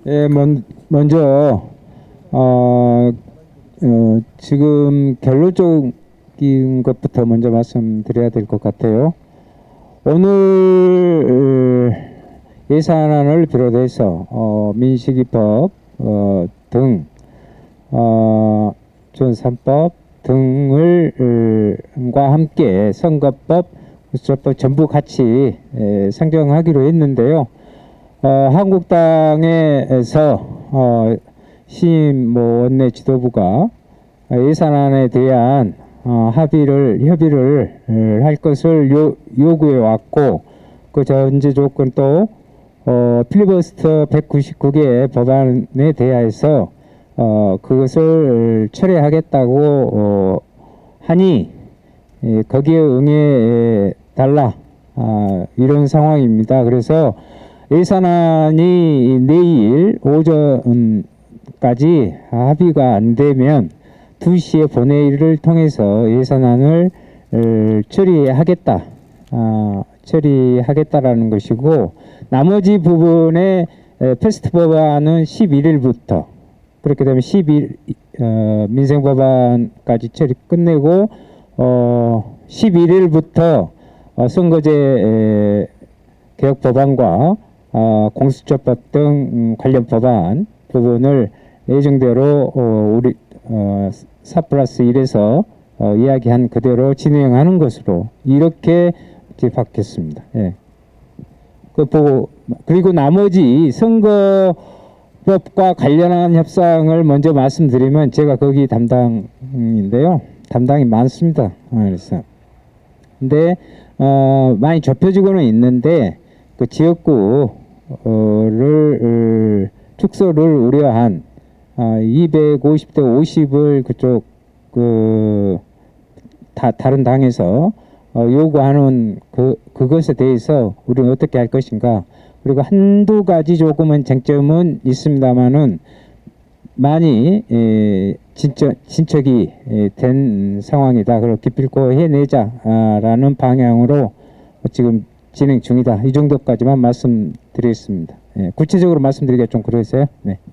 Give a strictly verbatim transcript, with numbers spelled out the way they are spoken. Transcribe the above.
예, 먼, 먼저 어, 어, 지금 결론적인 것부터 먼저 말씀드려야 될 것 같아요. 오늘 예산안을 비롯해서 어, 민식이법 어, 등 어, 전 삼 법 등을 과 함께 선거법, 국수법 전부 같이 에, 상정하기로 했는데요. 어, 한국당에서 어, 신임 뭐 원내 지도부가 예산안에 대한 어, 합의를 협의를 에, 할 것을 요, 요구해 왔고, 그 전제 조건 또 어, 필리버스터 백구십구 개 법안에 대하여서 어, 그것을 철회하겠다고 어, 하니 에, 거기에 응해 달라, 아, 이런 상황입니다. 그래서 예산안이 내일 오전까지 합의가 안 되면 두 시에 본회의를 통해서 예산안을 처리하겠다, 아, 처리하겠다라는 것이고, 나머지 부분의 패스트 법안은 십일 일부터, 그렇게 되면 십일 어, 민생법안까지 처리 끝내고 어, 십일 일부터 어, 선거제 에, 개혁 법안과 어, 공수처법 등 음, 관련 법안 부분을 예정대로 어, 우리 어, 사 플러스 일에서 어, 이야기한 그대로 진행하는 것으로 이렇게 바뀌었습니다. 예. 그 보고, 그리고 나머지 선거법과 관련한 협상을 먼저 말씀드리면, 제가 거기 담당인데요. 담당이 많습니다. 그래서 근데 어, 많이 좁혀지고는 있는데 그 지역구를 어, 축소를 우려한 어, 이백오십 대 오십을 그쪽 그 다, 다른 당에서 어, 요구하는 그 그것에 대해서 우리는 어떻게 할 것인가. 그리고 한두 가지 조금은 쟁점은 있습니다만은 많이 에, 진척, 진척이 에, 된 상황이다. 그리고 기필코 해내자라는 방향으로 지금 진행 중이다. 이 정도까지만 말씀드리겠습니다. 예, 구체적으로 말씀드리기가 좀 그러세요. 네.